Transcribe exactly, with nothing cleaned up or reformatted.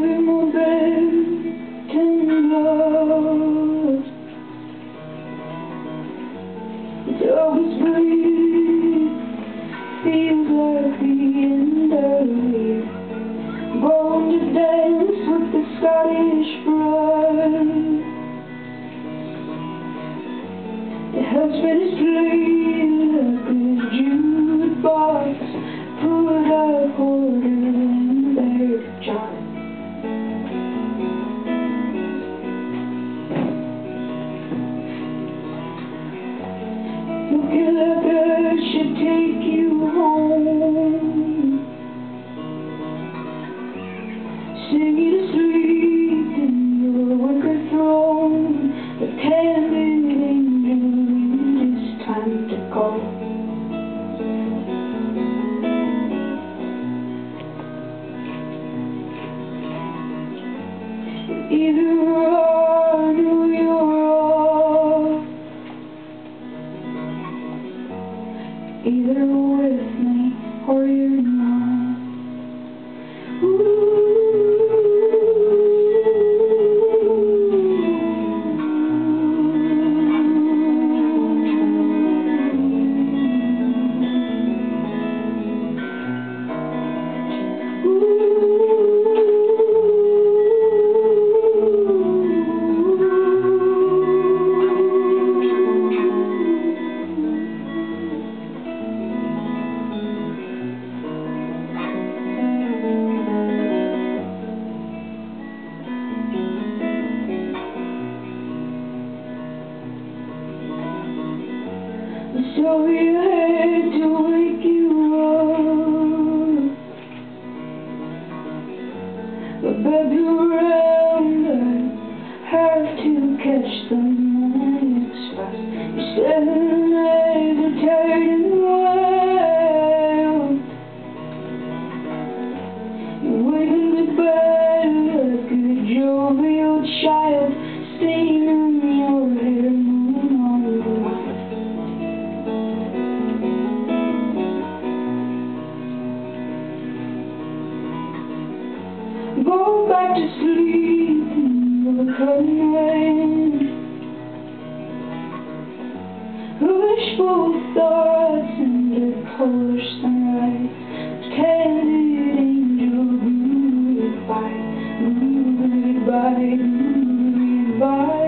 in my bed, tender blood. The dogs breathe, feels like the end of the year. Born to dance with the Scottish bride. It helps me to sleep like a jukebox. Put a quarter in their jar. Looking like I should take you home, sing you to sleep in your wicker throne. The candid angel, it's time to call. Either run or you're off, either with me or you're not. Ooh. So you had to wake you up, but baby around I had to catch the morning express. You seven days are tired and wild. You're waving goodbye like a jovial child, staying on your hair, moon on the line. Go back to sleep in the cutting rain. Wishful thoughts and a Polish sunrise. Candid angel, goodbye, goodbye, goodbye.